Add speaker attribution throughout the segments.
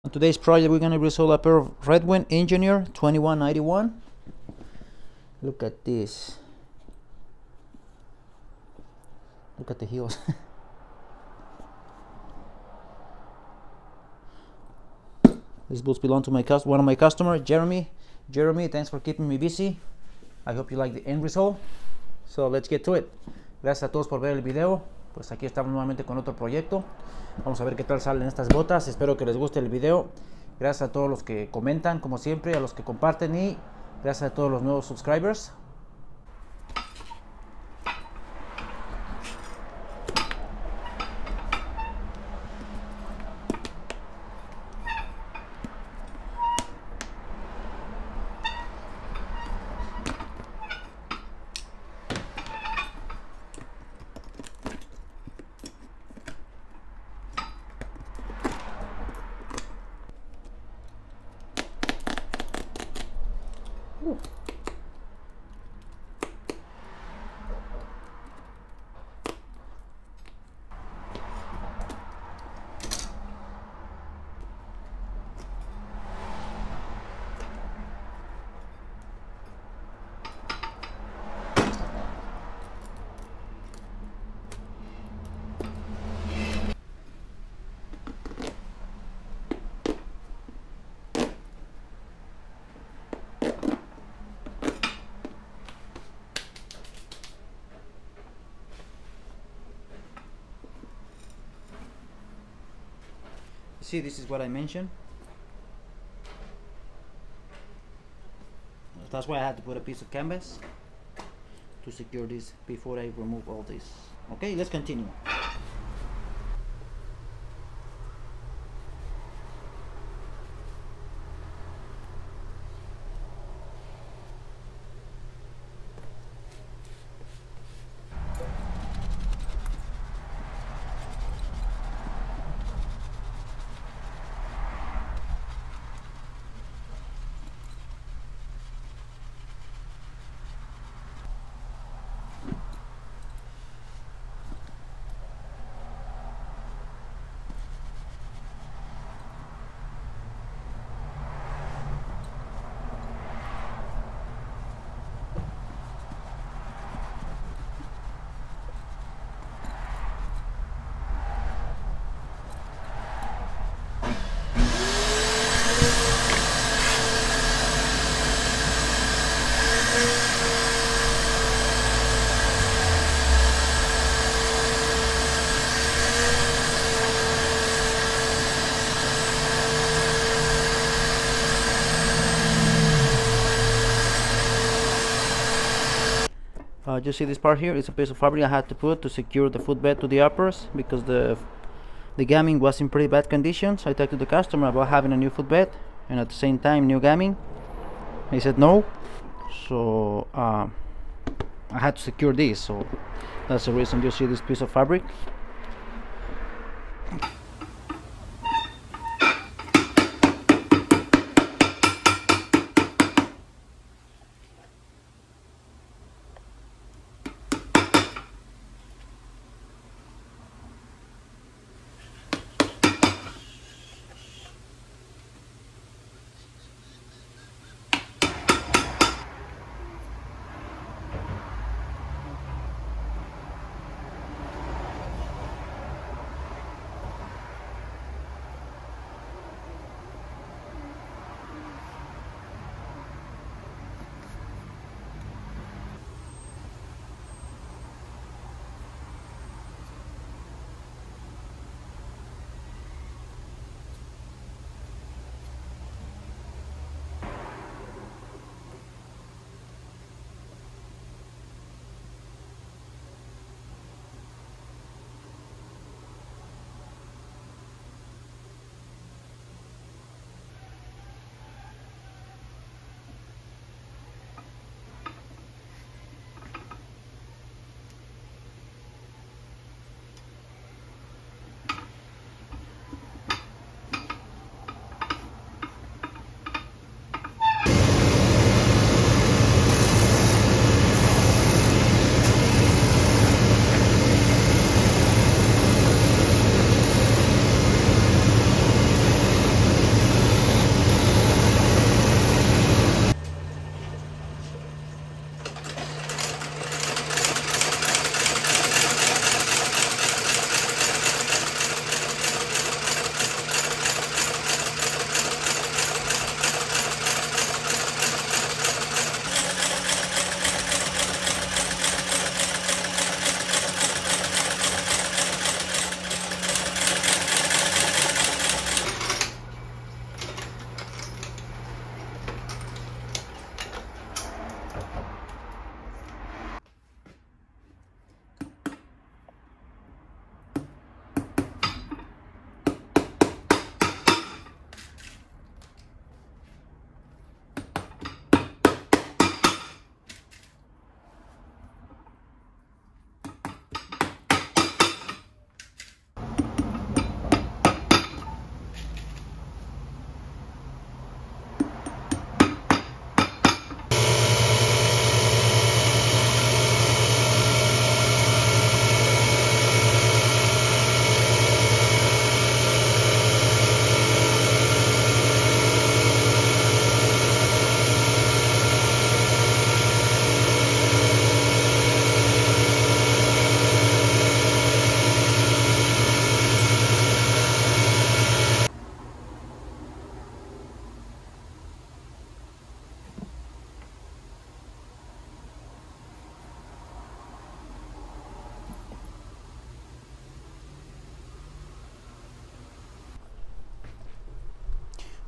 Speaker 1: On today's project, we're going to resolve a pair of Redwin Engineer 2191. Look at this. Look at the heels. These boots belong to one of my customers, Jeremy. Jeremy, thanks for keeping me busy. I hope you like the end result. So let's get to it. Gracias a todos por ver el video. Pues aquí estamos nuevamente con otro proyecto. Vamos a ver qué tal salen estas botas. Espero que les guste el video. Gracias a todos los que comentan, como siempre, a los que comparten, y gracias a todos los nuevos subscribers. See, this is what I mentioned. That's why I had to put a piece of canvas to secure this before I remove all this. Okay, let's continue. You see this part here? It's a piece of fabric I had to put to secure the footbed to the uppers because the gamming was in pretty bad condition. So I talked to the customer about having a new footbed and at the same time new gamming. He said no, so I had to secure this. So that's the reason you see this piece of fabric.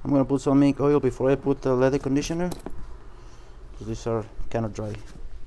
Speaker 1: I'm gonna put some mink oil before I put the leather conditioner, because these are kind of dry.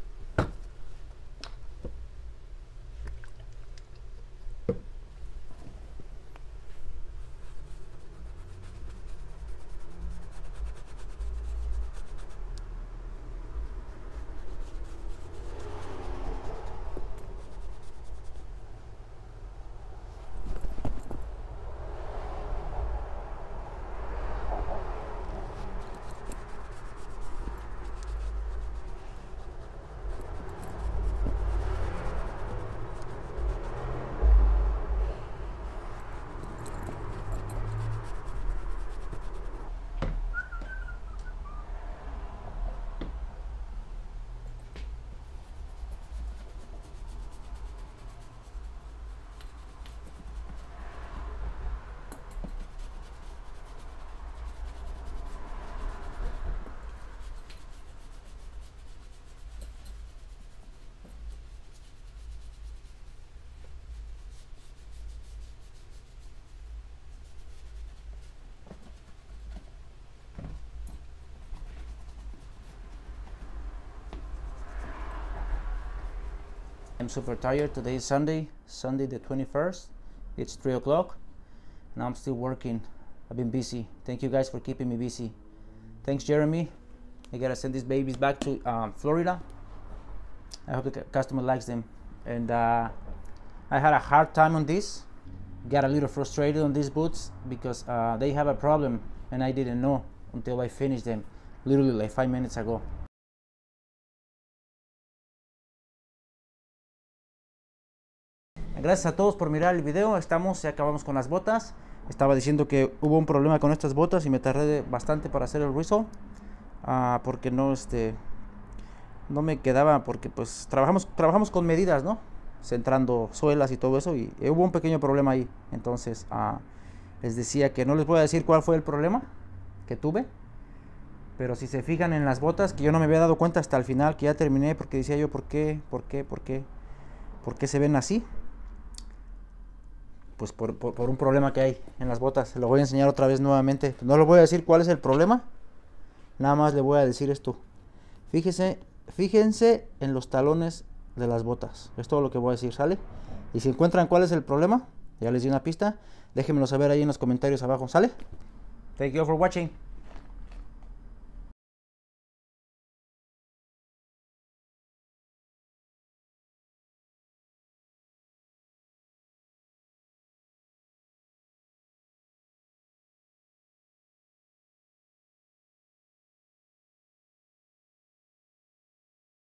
Speaker 1: I'm super tired. Today is Sunday the 21st. It's 3 o'clock and I'm still working. I've been busy. Thank you guys for keeping me busy. Thanks, Jeremy. I gotta send these babies back to Florida. I hope the customer likes them. And I had a hard time on this. Got a little frustrated on these boots because they have a problem and I didn't know until I finished them literally like 5 minutes ago. Gracias a todos por mirar el video. Ya acabamos con las botas. Estaba diciendo que hubo un problema con estas botas y me tardé bastante para hacer el resole, porque no me quedaba, porque pues trabajamos con medidas, ¿no? Centrando suelas y todo eso, y hubo un pequeño problema ahí. Entonces les decía que no les voy a decir cuál fue el problema que tuve, pero si se fijan en las botas, que yo no me había dado cuenta hasta el final, que ya terminé, porque decía yo ¿por qué se ven así? Pues por un problema que hay en las botas. Se lo voy a enseñar otra vez nuevamente. No le voy a decir cuál es el problema, nada más le voy a decir esto. Fíjense en los talones de las botas. Es todo lo que voy a decir, ¿sale? Y si encuentran cuál es el problema, ya les di una pista, déjenmelo saber ahí en los comentarios abajo, ¿sale? Thank you for watching.